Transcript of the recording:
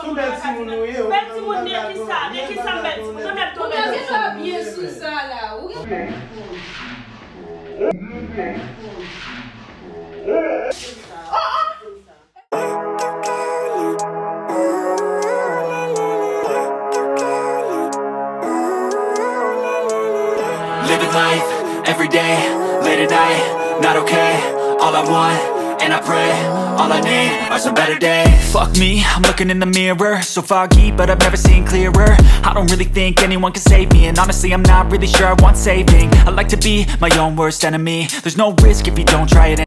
Sou bel si moun nou ye. Bel si moun ne ki sa bel si moun. Non même ton bel. Vous avez bien sous ça là. Living life, every day, late at night, not okay. All I want, and I pray, all I need are some better days. Fuck me, I'm looking in the mirror, so foggy, but I've never seen clearer. I don't really think anyone can save me, and honestly I'm not really sure I want saving. I like to be my own worst enemy. There's no risk if you don't try it.